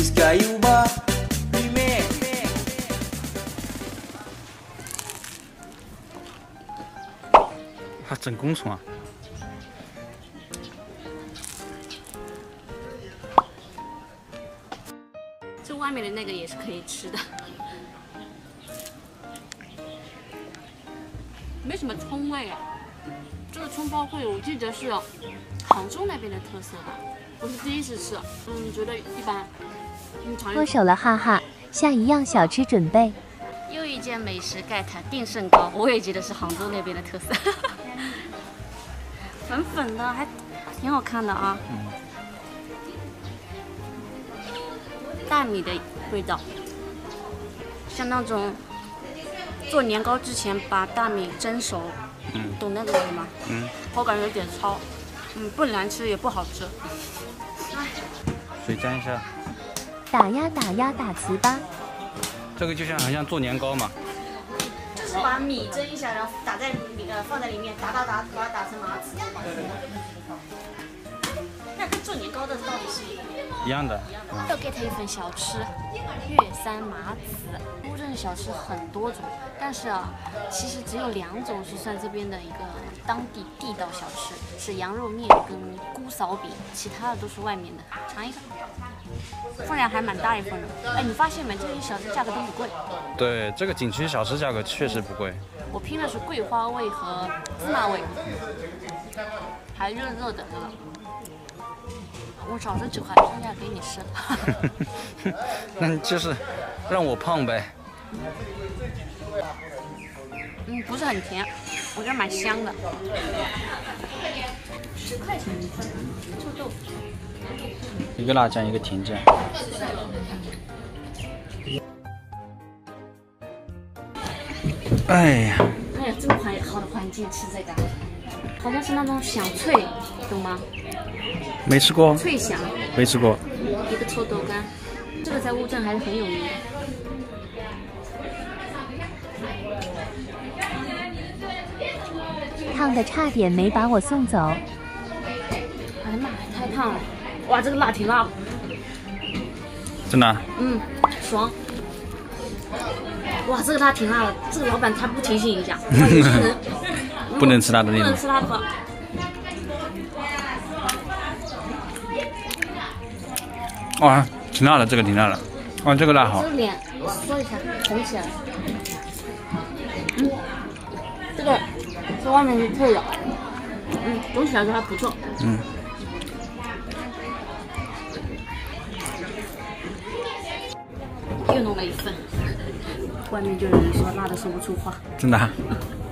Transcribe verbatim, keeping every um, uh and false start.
还整公虫啊！ 这外面的那个也是可以吃的，没什么葱味啊。这个葱包烩我记得是杭州那边的特色吧，我是第一次吃，嗯，觉得一般。你尝一脱手了，哈哈！下一样小吃准备。 又一间美食盖塔定胜糕，我也觉得是杭州那边的特色，粉粉的，还挺好看的啊。嗯、大米的味道，像那种做年糕之前把大米蒸熟，嗯、懂那个味吗？嗯，口感有点糙，嗯，不难吃也不好吃。 水沾一下。 打呀打呀打糍粑。 这个就像好像做年糕嘛， 就是把米蒸一下，然后打在里呃放在里面，打打打，把它打成麻糍。那跟做年糕的道理是一样的。 要给他一份小吃，岳山麻糍。乌镇小吃很多种，但是啊，其实只有两种是算这边的一个当地地道小吃，是羊肉面跟姑嫂饼，其他的都是外面的。尝一个。分量还蛮大一份的，哎，你发现没？这些小吃价格都不贵。 对，这个景区小吃价格确实不贵。 我拼的是桂花味和芝麻味，还热热的这个。我少这几块，剩下给你吃。 那就是让我胖呗。 嗯，不是很甜，我觉得蛮香的。十块钱一份，臭豆腐。 一个辣酱，一个甜酱。哎呀！ 哎呀，这么环好的环境吃这个，好像是那种响脆，懂吗？ 没吃过。 脆响。 没吃过。 一个臭豆干，这个在乌镇还是很有名的。 烫的差点没把我送走。 哎呀妈呀，太烫了！哇，这个辣挺辣的。 真的？ 嗯，爽。哇，这个辣挺辣的，这个老板他不提醒一下，哇，有些人不能吃辣的那种。 不能吃辣的话。 哇，挺辣的，这个挺辣的。哇，这个辣好。 这个脸缩一下，红起来。嗯，这个这外面是脆的，嗯，总体来说还不错。嗯。又弄了一份，外面就有人说辣的说不出话。 真的、啊？